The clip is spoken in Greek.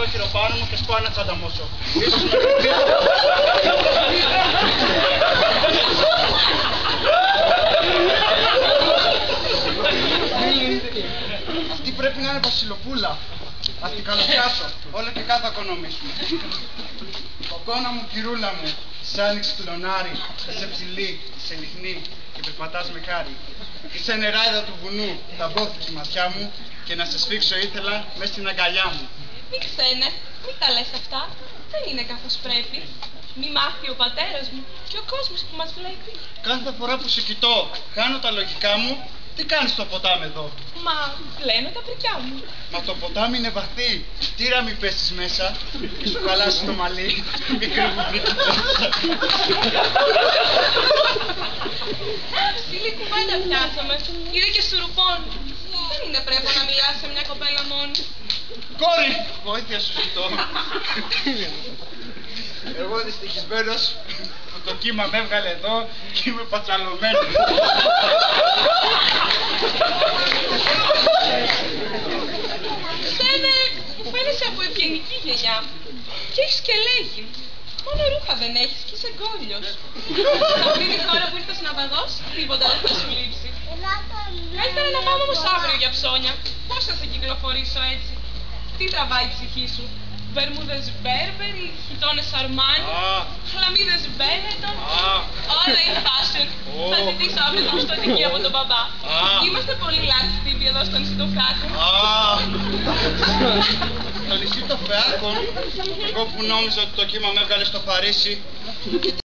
παράθυρο πάνω μου και σπάω ένα τσανταμόσο. Αυτή πρέπει να είναι βασιλοπούλα. Ας την καλοπιάσω, όλο και κάτω οικονομήσουμε. Κοκόνα μου, κυρούλα μου, σ' άνοιξε κλονάρι, είσαι ψηλή, είσαι λιχνή και περπατάς με χάρη. Είσαι νεράιδα του βουνού, θα μπω στη ματιά μου και να σε σφίξω ήθελα μέσα στην αγκαλιά μου. Μη ξένε, μη τα λες αυτά, δεν είναι καθώς πρέπει. Μη μάθει ο πατέρας μου και ο κόσμος που μας βλέπει. Κάθε φορά που σε κοιτώ, χάνω τα λογικά μου. Τι κάνεις στο ποτάμι εδώ? Μα πλένω τα πρικιά μου. Μα το ποτάμι είναι βαθύ. Τίρα μη πέσεις μέσα και σου χαλάσει το μαλλί. Μικρή μου πριγκιπέσσα. Ψηλή κουβέντα πιάσαμε. Είδε και σουρουπών. Δεν είναι πρέπει να μιλάς σε μια κοπέλα μόνη. Κόρη! Βοήθεια σου ζητώ. Εγώ δυστυχισμένος που το κύμα με έβγαλε εδώ και είμαι πατσαλωμένος. Ξένε, μου φαίνεσαι από ευγενική γενιά. Και έχεις και λέγει. Μόνο ρούχα δεν έχεις και είσαι γκόλιος. Σε αυτή τη χώρα που ήρθες να βαδώς, τίποτα δεν θα σου λείψει. Καλύτερα να πάμε όμως αύριο για ψώνια. Πώς θα σε κυκλοφορήσω έτσι? Τι τραβάει η ψυχή σου? Βερμούδες Μπέρμπερι, χιτώνες Αρμάνι, χλαμίδες Μπένετον, όλα in fashion. Θα ζητήσω αύριο το μισθωτική από τον μπαμπά. Είμαστε πολύ λάθη τύποι εδώ στο νησί των Φράκων. Στο νησί των Φράκων, εγώ που νόμιζα ότι το κύμα με έβγαλε στο Παρίσι.